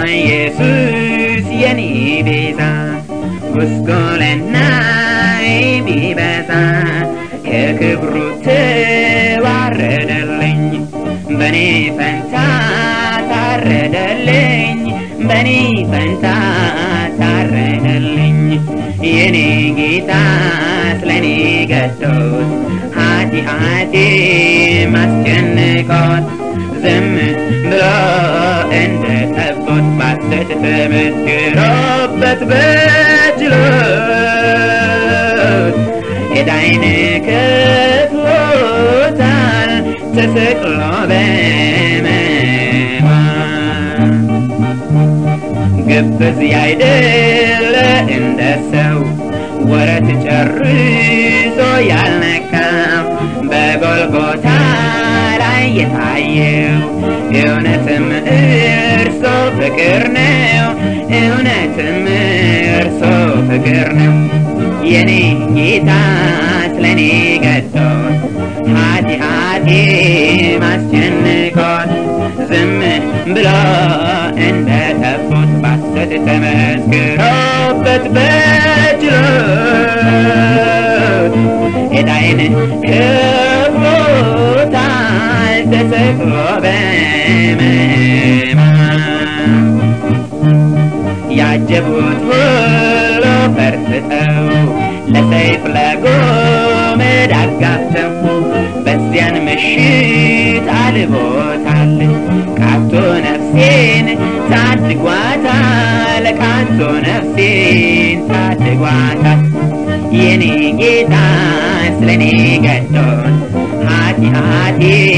ኢየሱስ የኔ ቤዛ ጉስቁልናዬ ቢበዛ ከክብሩ ተዋረደልኝ በኔ ፈንታ ታረደልኝ በኔ ፈንታ ታረደልኝ የኔ ጌታ ስለኔ ገቶት ኃጢአቴ ማስጨነቆት ዝም ብሎ እንደ ጠቦት ባሰት ተመስክሮበት በችሎት ዕዳዬን ከፍሎታል ተሰቅሎ በሕማም ግብዝ ያይደለ እንደ ሰው ወረት ጨርሶ ያልነካው በጎልጎታ ላይ የታየው እውነትም እርሱ ፍቅር ነው እውነትም እርሱ ፍቅር ነው የኔ ጌታ ስለኔ ገቶት ኃጢአቴ ማስጨነቆት ዝም ብሎ እንደ ጠቦት ባሰት ተመስክሮበት በችሎት ዕዳዬን ከፍሎታል ተሰቅሎ በሕማም ያጀቡት ሁሉ ፈርጥጠው ለሰይፍ ለጎመድ አጋፍተው በዚያን ምሽት አልቦታል ቃቶ ነፍሴን ታድጓታል ቃቶ ነፍሴን ታድጓታል የኔ ጌታ ስለኔ ገቶት ኃጢአቴ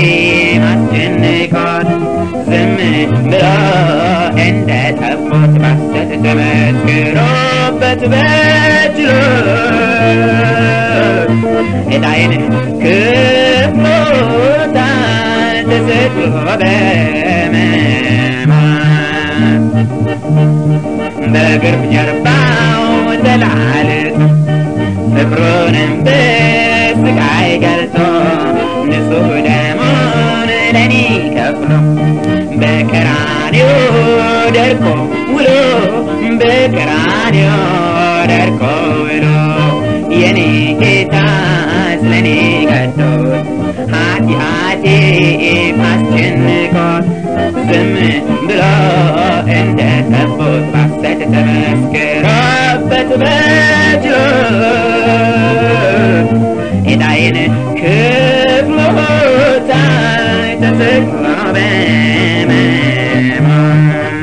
ማስጨነቆት ዝም ብሎ እንደ ጠቦት ባሰት ተመስክሮበት በችሎት ዕዳዬን ከፍሎታል ተሰቅሎ በሕማም በግርፍ ጀርባው ተላልጦ ፍቅሩንም በስቃይ ገልጦ ንጹሕ ደሙን ለኔ ከፍሎ በቀራንዮ ደርቆ ውሎ በቀራንዮ ደርቆ ውሎ የኔ ጌታ ስለኔ ገቶት ኃጢአቴ ማስጨነቆት ዝም ብሎ እንደ ጠቦት ባሰት ተመስክሮበት በችሎት ዕዳዬን ከፍሎታል ተሰቅሎ በሕማም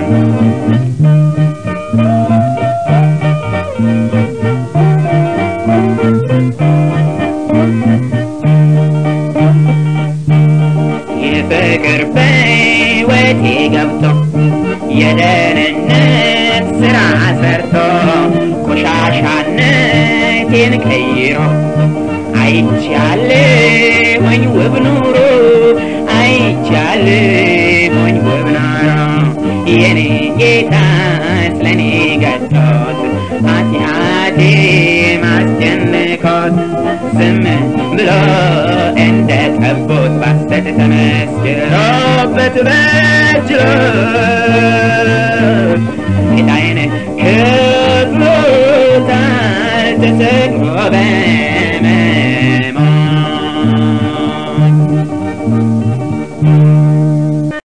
የፍቅር በሕይወቴ ገብቶ የደህንነት ሥራ ሰርቶ ቆሻሻነቴን ቀይሮ አይቻለሁኝ ውብ ኑሮ አይቻለሁኝ ውብ ኑሮ የኔ ጌታ ስለኔ ገቶት ኃጢአቴ ማስጨነቆት ዝም ብሎ እንደ ጠቦት ባሰት ተመስክሮበት በችሎት ዕዳዬን ከፍሎታል ተሰቅሎ